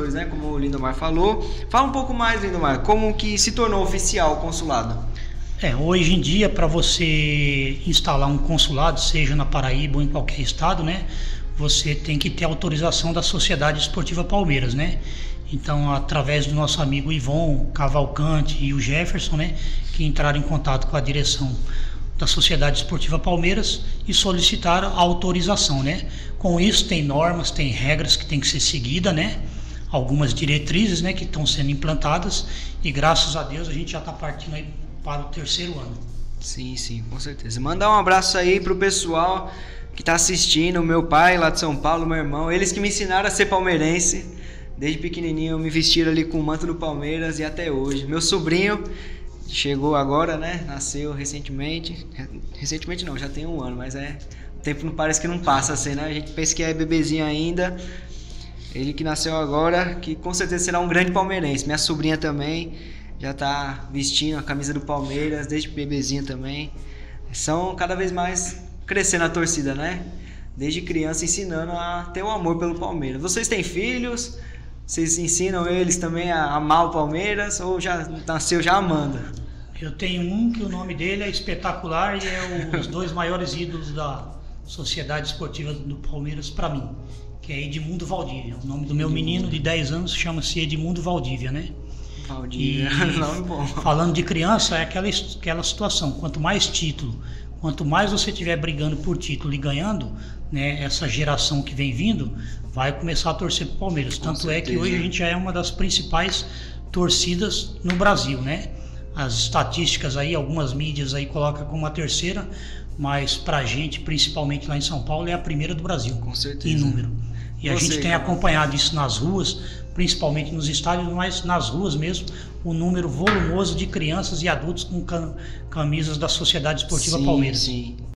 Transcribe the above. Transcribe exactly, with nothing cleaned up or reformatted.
torcedores, né? Como o Lindomar falou. Fala um pouco mais, Lindomar, como que se tornou oficial o consulado? É, hoje em dia, para você instalar um consulado, seja na Paraíba ou em qualquer estado, né? Você tem que ter autorização da Sociedade Esportiva Palmeiras, né? Então, através do nosso amigo Ivon Cavalcante e o Jefferson, né? Que entraram em contato com a direção da Sociedade Esportiva Palmeiras e solicitaram a autorização, né? Com isso tem normas, tem regras que tem que ser seguidas, né? Algumas diretrizes, né? Que estão sendo implantadas e graças a Deus a gente já está partindo aí para o terceiro ano. Sim, sim, com certeza. Mandar um abraço aí pro pessoal que está assistindo, meu pai lá de São Paulo, meu irmão, eles que me ensinaram a ser palmeirense. Desde pequenininho me vestiram ali com o manto do Palmeiras e até hoje. Meu sobrinho chegou agora, né? Nasceu recentemente. Recentemente não, já tem um ano, mas é... O tempo não parece que não passa assim, né? A gente pensa que é bebezinho ainda. Ele que nasceu agora, que com certeza será um grande palmeirense. Minha sobrinha também já tá vestindo a camisa do Palmeiras, desde bebezinha também. São cada vez mais crescendo a torcida, né? Desde criança ensinando a ter o amor pelo Palmeiras. Vocês têm filhos? Vocês ensinam eles também a amar o Palmeiras ou já nasceu já amando? Eu tenho um que o nome dele é espetacular e é um dos dois maiores ídolos da Sociedade Esportiva do Palmeiras para mim, que é Edmundo Valdívia. O nome do meu menino de dez anos chama-se Edmundo Valdívia, né? Valdívia, nome bom. Falando de criança, é aquela, aquela situação, quanto mais título, quanto mais você estiver brigando por título e ganhando, né, essa geração que vem vindo vai começar a torcer pro Palmeiras. Com Tanto certeza. É que hoje a gente já é uma das principais torcidas no Brasil, né? As estatísticas aí, algumas mídias aí colocam como a terceira, mas pra gente, principalmente lá em São Paulo, é a primeira do Brasil. Com certeza. Em número. E Você, a gente tem cara. acompanhado isso nas ruas, principalmente nos estádios, mas nas ruas mesmo, o número volumoso de crianças e adultos com camisas da Sociedade Esportiva sim, Palmeiras. Sim.